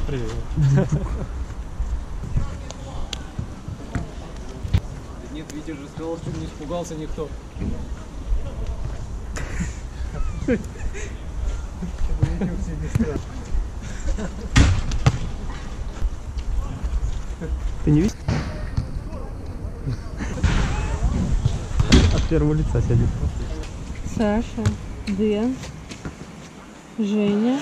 Привет. Нет, Витя же сказал, что не испугался никто. Ты не видишь? От первого лица сидит. Саша, Дэн, Женя.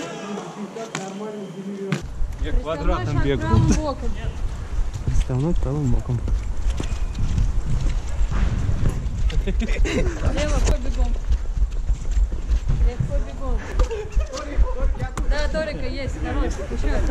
Я квадратом бегаю. Приставной правым боком. Лево, побегом. Легко бегом. Да, Торика есть, хороший. Еще.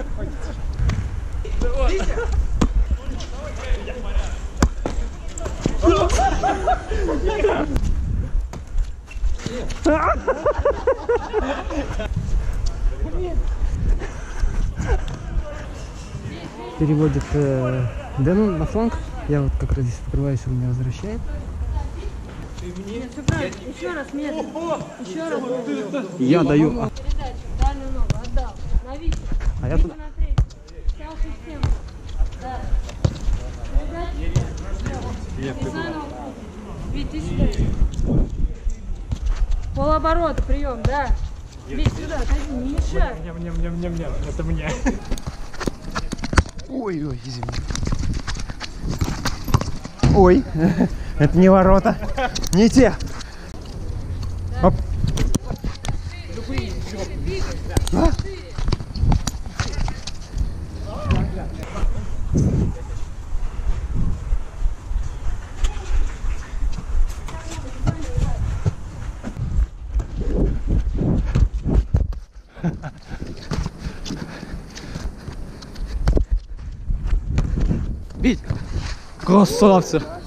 Переводит Дэну на фланг. Я вот как раз здесь покрываюсь, он меня возвращает. Нет, все правильно. Еще раз медленно. Еще раз. Я даю. Передачу. Дальнюю ногу отдал. На Витю. А я туда. На третью. Стал систему. Да. Передачу. И заново. Вить, ты сюда. Полоборота, прием, да. Вить, сюда, отойди, не мешай. Ням-ням-ням-ням-ням. Это мне. Ой-ой, извини. Ой, это не ворота. Не те. Оп. А? Бить! Красавцы!